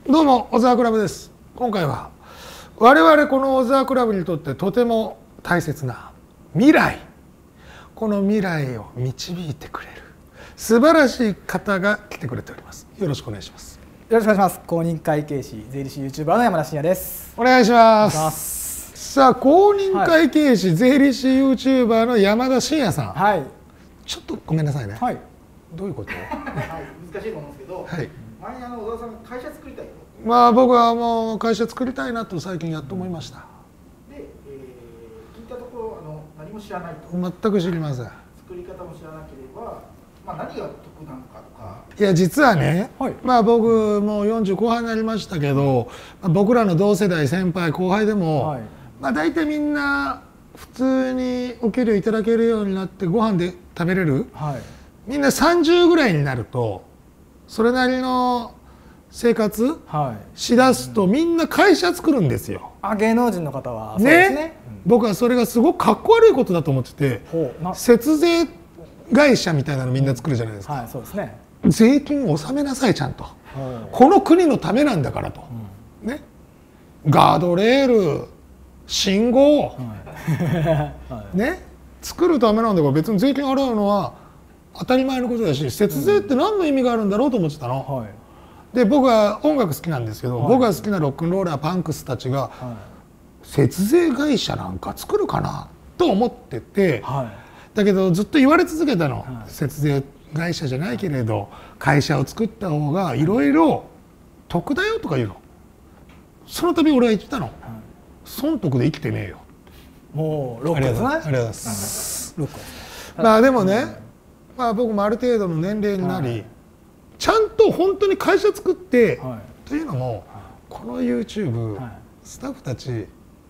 どうも小沢クラブです。今回は我々この小沢クラブにとってとても大切な未来、この未来を導いてくれる素晴らしい方が来てくれております。よろしくお願いします。 よろしくお願いします。公認会計士税理士 YouTuber の山田真也です。 お願いします。さあ、公認会計士、税理士 YouTuber の山田真也さん、 はい、 ちょっとごめんなさいね、 はい、 どういうこと？ はい、難しいと思うんですけど、 はい、 前に小沢さんが会社作りたいと。 まあ僕はもう会社作りたいなと最近やっと思いました。 で、聞いたところ何も知らないと。 全く知りません。 作り方も知らなければ、何が得なのかとか。 いや実はね、 はい、 まあ僕もう40後半になりましたけど、僕らの同世代先輩後輩でも、はい、まあ大体みんな普通にお給料いただけるようになってご飯で食べれる、はい、みんな30ぐらいになるとそれなりの生活しだすとみんな会社作るんですよ。 芸能人の方はそうですね。 僕はそれがすごくかっこ悪いことだと思ってて、節税会社みたいなのみんな作るじゃないですか。はい、そうですね。税金を納めなさいちゃんと。この国のためなんだからと。ね。ガードレール、信号、ね、作るためなんだから別に税金払うのは当たり前のことだし、節税って何の意味があるんだろうと思ってたの。で僕は音楽好きなんですけど、僕が好きなロックンローラーパンクスたちが、節税会社なんか作るかなと思ってて、だけどずっと言われ続けたの、節税会社じゃないけれど会社を作った方がいろいろ得だよとか言うの。その度俺は言ってたの、損得で生きてねえよ。 もうロックですね。ありがとうございます。 まあでもね、まあ僕もある程度の年齢になり、ちゃんと本当に会社作って、というのもこの YouTube、スタッフたち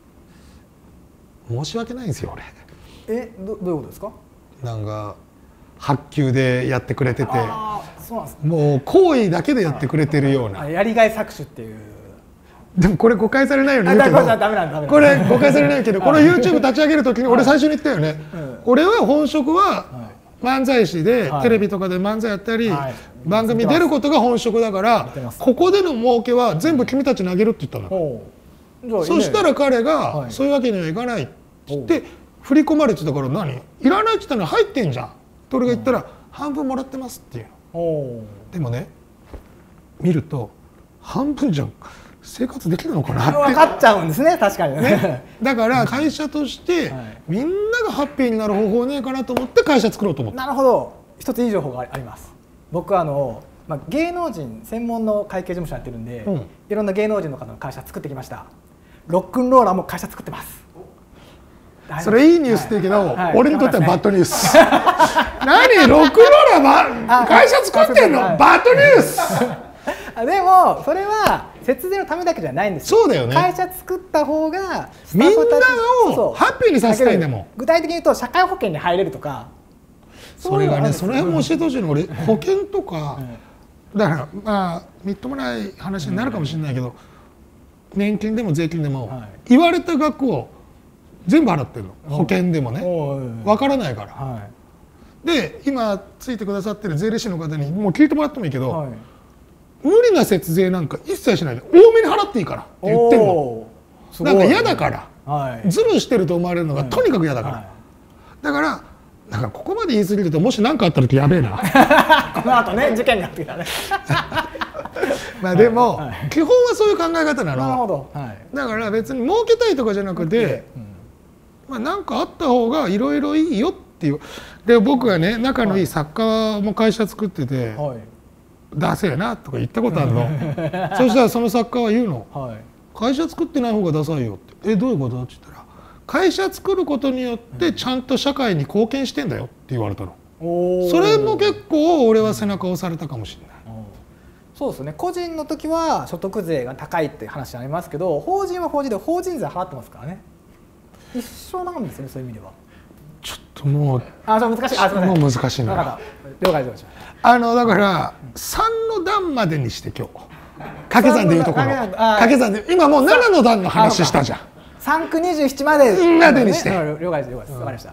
申し訳ないんですよ俺。 どういうことですか？ なんか発給でやってくれてて、もう行為だけでやってくれてるような、 やりがい搾取っていう。 でもこれ誤解されないように言うけど、これ誤解されないけど、この YouTube 立ち上げる時に俺最初に言ったよね、俺は本職は漫才師でテレビとかで漫才やったり番組出ることが本職だから、ここでの儲けは全部君たちにあげるって言ったの。そしたら彼がそういうわけにはいかないって言って振り込まれてたから、何いらないって言ったのに入ってんじゃんと俺が言ったら、半分もらってますっていうの。でもね、見ると半分じゃ生活できるのかなって分かっちゃうんですね。確かにね。 だから会社としてみんながハッピーになる方法ねえかなと思って会社作ろうと思って。 なるほど。一ついい情報があります。僕は芸能人専門の会計事務所やってるんで、いろんな芸能人の方の会社作ってきました。ロックンローラーも会社作ってます。 それいいニュースって言うけど、俺にとってはバッドニュース。何ロックンローラー会社作ってんの？バッドニュース。 でもそれは節税のためだけじゃないんですよ。 そうだよね。 会社作った方がみんなをハッピーにさせたいんだもん。 具体的に言うと社会保険に入れるとか。 それがね、その辺も教えてほしいの。俺保険とかだからまあみっともない話になるかもしれないけど、年金でも税金でも言われた額を全部払ってるの。保険でもね、わからないから。で今ついてくださってる税理士の方にもう聞いてもらってもいいけど、無理な節税なんか一切しないで多めに払っていいからって言ってんの。なんか嫌だから、ズルしてると思われるのがとにかく嫌だから。だからなんかここまで言い過ぎるともし何かあった時やべえな。 この後ね、事件があってきたね。 まあでも基本はそういう考え方なの。なるほど。だから別に儲けたいとかじゃなくて、まあ何かあった方がいろいろいいよっていう。で僕がね、仲のいい作家も会社作ってて、ダセえなとか言ったことあるの。そしたらその作家は言うの、会社作ってない方がダサいよって。どういうことって言ったら、会社作ることによってちゃんと社会に貢献してんだよって言われたの。それも結構俺は背中を押されたかもしれない。 そうですね。個人の時は所得税が高いって話ありますけど、法人は法人で法人税払ってますからね。一緒なんですね、そういう意味では。 ちょっともう難しい。 もう難しいな。 了解です。 だから3の段までにして今日掛け算でいうところ掛け算で今もう7の段の話したじゃん。 3区27までにして。 了解です。わかりました。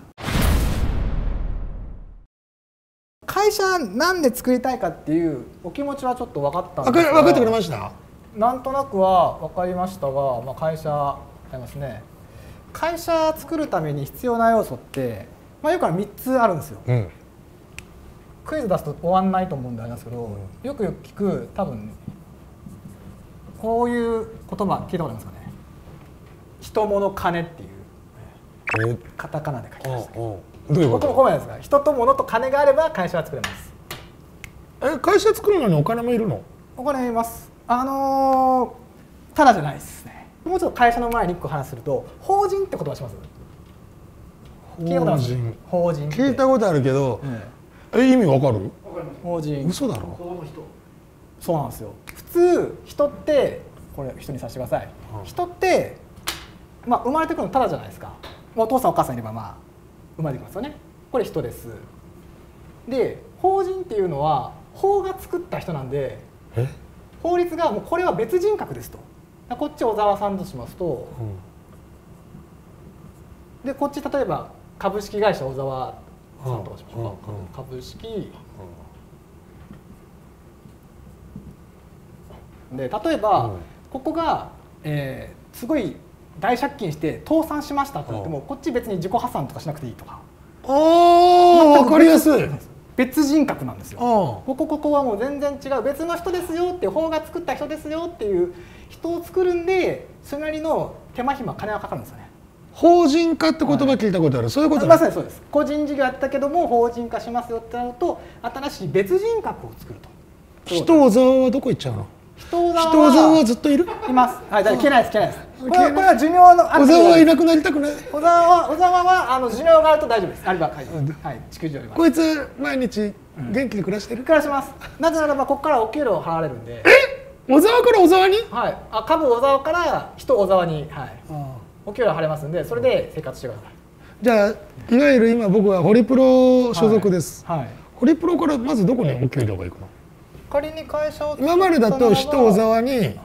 会社なんで作りたいかっていうお気持ちはちょっと分かったんですが。 分かってくれました？ なんとなくは分かりましたが、まあ、会社ありますね。会社作るために必要な要素って、まあ、よく3つあるんですよ。クイズ出すと終わんないと思うんでありますけど、よく聞く多分こういう言葉聞いたことありますかね。人物金っていうカタカナで書きました。どういうこと？ 僕もこうなんですが、人と物と金があれば会社は作れます。 会社作るのにお金もいるの？お金います。ただじゃないですね。もうちょっと会社の前に1個話すると、法人って言葉します？聞いたことあります？法人。 聞いたことあるけど、意味わかる？ 法人。 嘘だろ？ そうなんですよ。普通人ってこれ人にさせてください。人ってまあ生まれてくるのただじゃないですか。お父さんお母さんいればまあ生まれてきますよね。これ人です。で、法人っていうのは法が作った人なんで、法律がもうこれは別人格ですと。こっち小沢さんとしますと、でこっち例えば株式会社小沢さんとかしましょうか。株式で、例えば、ここが、すごい大借金して倒産しましたって言っても、こっち別に自己破産とかしなくていいとか。 分かりやすい。 別人格なんですよ。ここはもう全然違う別の人ですよって、法が作った人ですよっていう人を作るんで、それなりの手間暇金はかかるんですよね。 法人化って言葉聞いたことある。そういうこと？ まさにそうです。個人事業やったけども法人化しますよってなると、新しい別人格を作ると。 人小沢はどこ行っちゃうの？ 人小沢はずっといる？ います。はい、消えないです。これは寿命の小沢はいなくなりたくない。 小沢は寿命があると大丈夫です。あればはい、地球上には。 こいつ毎日元気に暮らしてる？ 暮らします。なぜならばここからお給料払われるんで。 小沢から小沢に？ はい。株小沢から人小沢に、はい。お給料払いますんで、それで生活してください。 じゃあいわゆる今僕はホリプロ所属です。ホリプロからまずどこにお給料が行くの？ 仮に会社を今までだと人小沢に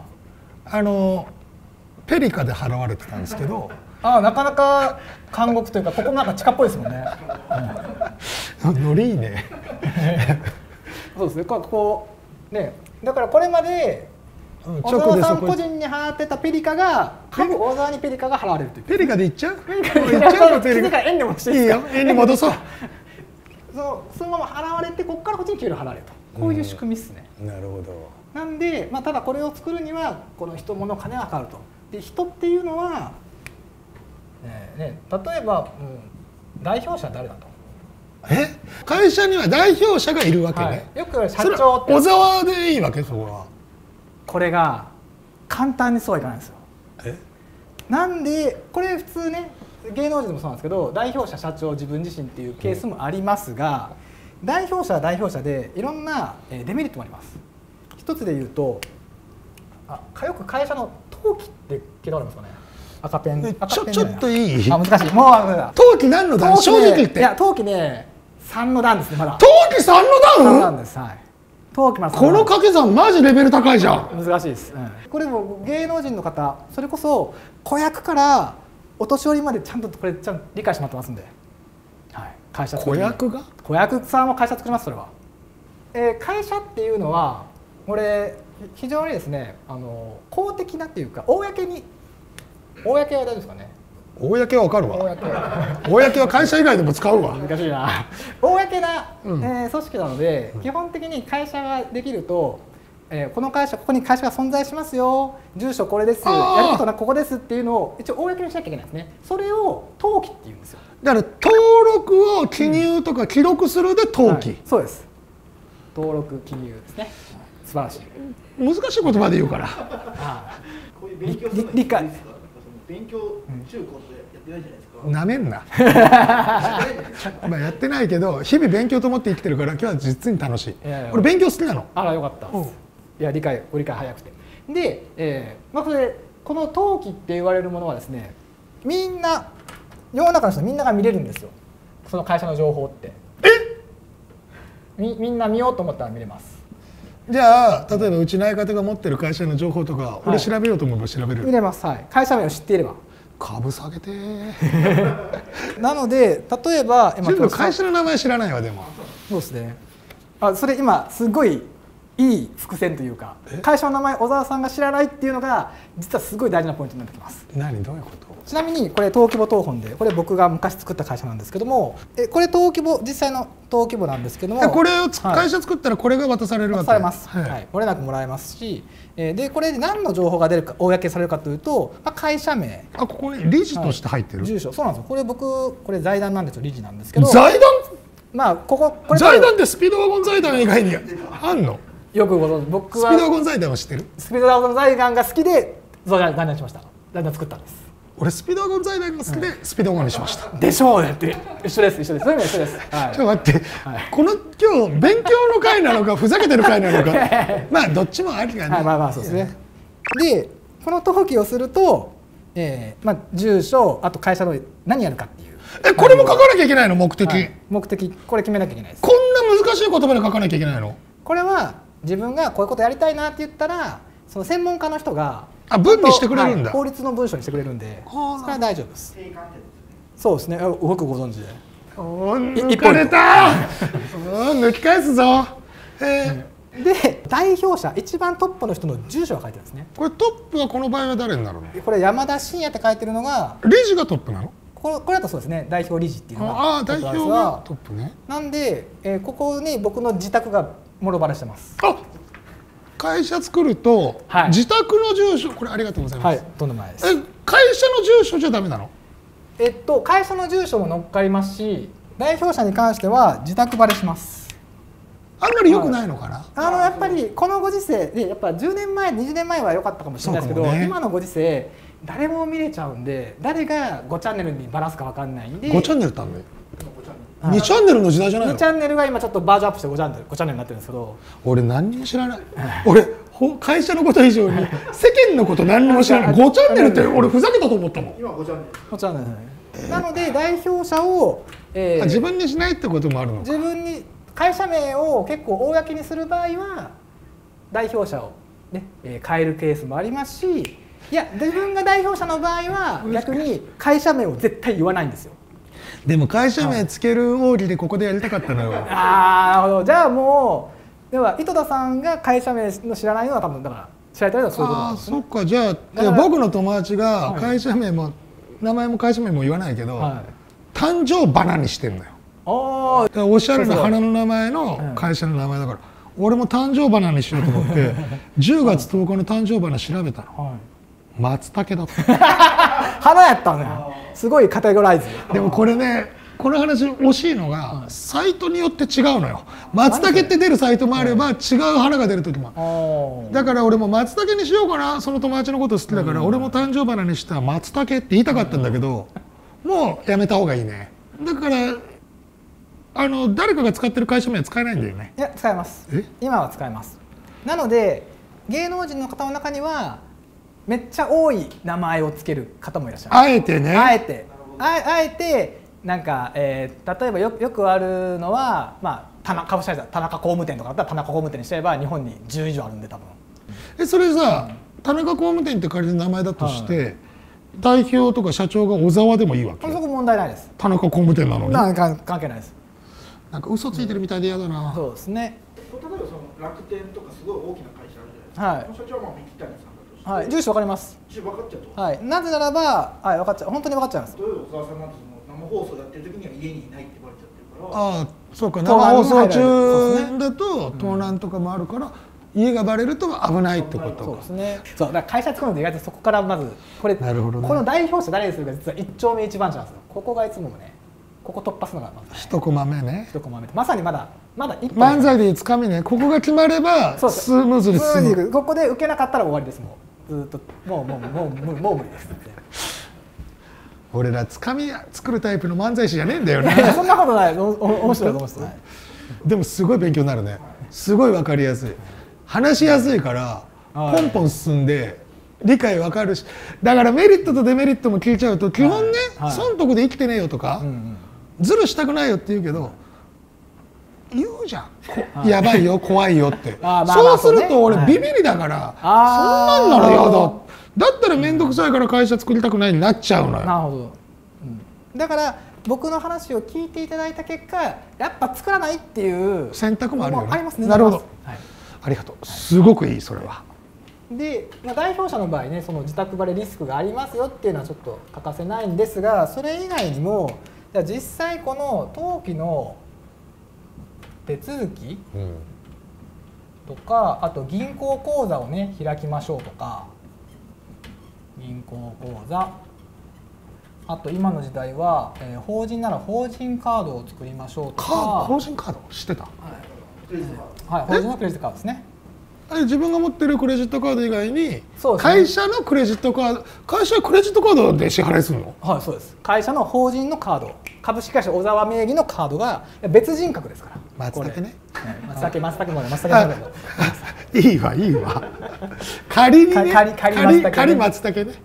ペリカで払われてたんですけど、 なかなか監獄というか、ここなんか地下っぽいですもんね。 ノリいいね。 そうですね。ここね、だからこれまで小沢さん個人に払ってたペリカが株小沢にペリカが払われるという。 ペリカで行っちゃう？ ペリカで行っちゃう。ペリカ円に戻していいですか？ いいよ、円に戻そう。 そのまま払われて、ここからこっちに給料払われると。こういう仕組みですね。 なるほど。 なんで、まあ、ただこれを作るにはこの人物金がかかると。で、人っていうのは、例えば、代表者誰だと。 会社には代表者がいるわけね。 よく社長って。 小沢でいいわけ？そこは。 これが簡単にそうはいかないんですよ。なんでこれ普通ね、芸能人でもそうなんですけど、代表者社長自分自身っていうケースもありますが、代表者は代表者でいろんなデメリットもあります。一つで言うと、よく会社の登記って聞いたことありますかね。赤ペン。 ちょっといい？ 難しい。もう登記何の段？正直言って。 いや、登記ね、3の段ですね、まだ。 登記3の段？ 3の段です。はい。登記まで。 この掛け算マジレベル高いじゃん。 難しいです。これも芸能人の方、それこそ子役からお年寄りまでちゃんとこれ理解してもらってますんで。はい。会社子役が？ 子役さんは会社作ります、それは。会社っていうのはこれ非常にですね、公的なっていうか、公は大丈夫ですかね。 公は分かるわ。公は会社以外でも使うわ。 難しいな。公な、組織なので、基本的に会社ができると、ここに会社が存在しますよ、住所これです、やることはここですっていうのを一応公にしなきゃいけないんですね。それを登記っていうんですよ。 だから登録を記入とか記録するで登記。 そうです。登録記入ですね。素晴らしい。 難しい言葉で言うから。 こういう勉強理解。 勉強中高とやってないじゃないですか。 なめんな。まあやってないけど、日々勉強と思って生きてるから今日は実に楽しい。俺勉強好きなの。 よかった。いやご理解早くて。で、この登記って言われるものはですね、みんな世の中の人みんなが見れるんですよ。その会社の情報って。みんな見ようと思ったら見れます。 じゃあ例えばうちの相方が持ってる会社の情報とか、俺調べようと思えば調べれる？ 見れます。はい。会社名を知っていれば。 株下げてなので例えば全部会社の名前知らないわ。でもそうですね。それ今すごいいいい伏線というか、会社の名前小沢さんが知らないっていうのが実はすごい大事なポイントになってきます。 何どういうこと？ ちなみにこれ登記簿謄本で、これ僕が昔作った会社なんですけども、これ登記簿、実際の登記簿なんですけども、 これを会社作ったらこれが渡されるわけ？ 渡されます。はい、漏れなくもらえますし、でこれで何の情報が出るか公されるかというと、会社名、 ここに理事として入ってる、 住所、そうなんですよ。これ僕これ財団なんですよ、理事なんですけど。 財団？ まあこれ財団ってスピードワゴン財団以外にあんの？ よくご存知。僕はスピードワゴン財団を知ってる？ スピードワゴン財団が好きで財団にしました。財団作ったんです。 俺スピードワゴン財団が好きでスピードワゴンにしました。 でしょうねって一緒です。そういう意味は一緒です。 ちょっと待って、この今日勉強の会なのかふざけてる会なのかまあどっちもありがね。 まあそうですね。でこの登記をすると、住所、あと会社の何やるかっていう。 これも書かなきゃいけないの？目的。 目的これ決めなきゃいけないです。 こんな難しい言葉で書かなきゃいけないの？ これは自分がこういうことやりたいなって言ったら、その専門家の人が文にしてくれるんだ。 法律の文章にしてくれるんで、それは大丈夫です。そうですね。よくご存知で。 抜かれた。抜き返すぞ。 で代表者、一番トップの人の住所が書いてるんですね。 これトップはこの場合は誰になるの？ これ山田真也って書いてるのが理事がトップなの？ これだとそうですね。代表理事っていうのが代表がトップね。 なんで、ここに僕の自宅がもろバレしてます。 会社作ると、自宅の住所、これありがとうございます。 はい、とんでもないです。 会社の住所じゃダメなの？ 会社の住所も載っかりますし、代表者に関しては自宅バレします。 あんまり良くないのかな？ やっぱりこのご時世で、やっぱ10年前20年前は良かったかもしれないですけど、今のご時世誰も見れちゃうんで、誰が5チャンネルにバラすか分かんないんで。 5チャンネルってあんの？2チャンネルの時代じゃないの？ 2 チャンネルが今ちょっとバージョンアップして5チャンネルになってるんですけど、 俺何にも知らない。俺会社のこと以上に世間のこと何にも知らない。5チャンネルって俺ふざけたと思ったもん。 今5チャンネル。 5チャンネル。なので代表者を、 自分にしないってこともあるのか。 自分に会社名を結構公にする場合は代表者をね、変えるケースもありますし、いや自分が代表者の場合は逆に会社名を絶対言わないんですよ。 でも会社名つける奥義でここでやりたかったのよ。 なるほど。じゃあもうでは井戸田さんが会社名の知らないのは多分だから知られたいのはそういうことなんですね。 そっか。じゃあ僕の友達が会社名も、名前も会社名も言わないけど、誕生花にしてんのよ。おしゃれな花の名前の会社の名前だから、俺も誕生花にしようと思って10月10日の誕生花調べたの。松茸だった。 花やったね。すごいカテゴライズ。 でもこれね、この話惜しいのが、サイトによって違うのよ。松茸って出るサイトもあれば違う花が出る時もある。だから俺も松茸にしようかな。その友達のこと好きだから、俺も誕生花にしたら松茸って言いたかったんだけど、もうやめた方がいいね。だから誰かが使ってる会社名は使えないんだよね。 いや、使えます。今は使えます。なので芸能人の方の中にはめっちゃ多い名前をつける方もいらっしゃる。 あえてね。 あえてなんか、例えばよくあるのは、株式会社田中工務店とかだったら田中工務店にしちゃえば日本に10以上あるんで多分。 それさ、田中工務店って仮の名前だとして、代表とか社長が小沢でもいいわけ？ そこ問題ないです。 田中工務店なのに。 関係ないです。 なんか嘘ついてるみたいで嫌だな。 そうですね。 例えばその楽天とかすごい大きな会社あるじゃないですか。社長は三木谷さんだとして、 住所わかります。 住所分かっちゃうと。 なぜならば、分かっちゃう。本当に分かっちゃいます。 例えば小沢さんなんて生放送やってる時には家にいないって言われちゃってるから。 そうか。生放送中だと盗難とかもあるから、家がバレると危ないってことか。 そうですね。だから会社作るので意外とそこからまずこれ、 なるほどね。 この代表者誰にするか実は一丁目一番地なんですよ。ここがいつもね、ここ突破するのがまず一コマ目ね。 一コマ目。まさにまだ一歩。 漫才でいうつかみね。ここが決まればスムーズに進む。 ここで受けなかったら終わりです。もうずっともう無理です。 俺らつかみ作るタイプの漫才師じゃねえんだよね。 そんなことない。面白いと思います。 でもすごい勉強になるね。すごいわかりやすい。話しやすいからポンポン進んで理解わかるし、だからメリットとデメリットも聞いちゃうと基本ね、損得で生きてねえよとかズルしたくないよって言うけど、言うじゃん。やばいよ、怖いよって。そうすると俺ビビりだから、そんなんなら嫌だ。だったら面倒くさいから会社作りたくないになっちゃうのよ。 なるほど。だから僕の話を聞いていただいた結果、やっぱ作らないっていう選択もあるよね。 ありますね。 なるほど。 ありがとう。すごくいいそれは。 で、代表者の場合ね、その自宅バレリスクがありますよっていうのはちょっと欠かせないんですが、それ以外にもじゃあ実際この登記の手続きとか、あと銀行口座をね開きましょうとか、銀行口座、あと今の時代は、法人なら法人カードを作りましょうとか。 法人カード知ってた？はい、 法人のクレジットカードですね。 自分が持ってるクレジットカード以外に、会社のクレジットカード、会社はクレジットカードで支払いするの？ はい、そうです。会社の法人のカード、株式会社小沢名義のカードが別人格ですから。 松茸ね。 松茸まで。 いいわいいわ。仮にね。仮松茸ね。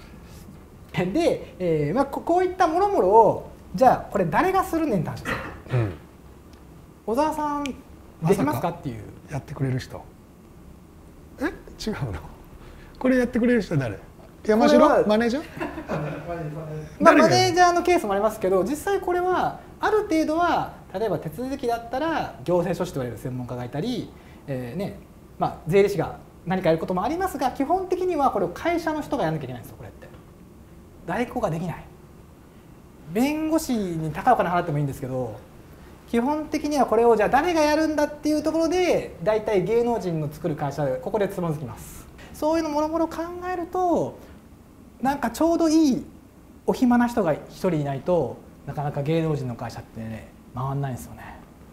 で、こういったもろもろをじゃあこれ誰がするねんって話ですよ。小沢さんできますかっていう。 やってくれる人。違うの？これやってくれる人誰？山城？マネージャー？ マネージャーのケースもありますけど、実際これはある程度は、例えば手続きだったら行政書士と言われる専門家がいたり、税理士が何かやることもありますが、基本的にはこれを会社の人がやらなきゃいけないんですよ。これって代行ができない。弁護士に高いお金払ってもいいんですけど、基本的にはこれをじゃあ誰がやるんだっていうところで、大体芸能人の作る会社でここでつまずきます。そういうのもろもろ考えると、なんかちょうどいいお暇な人が一人いないとなかなか芸能人の会社ってね回んないんですよね。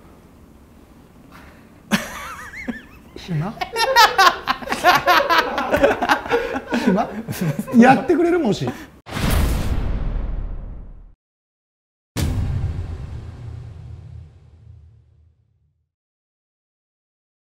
暇？暇？やってくれる？もし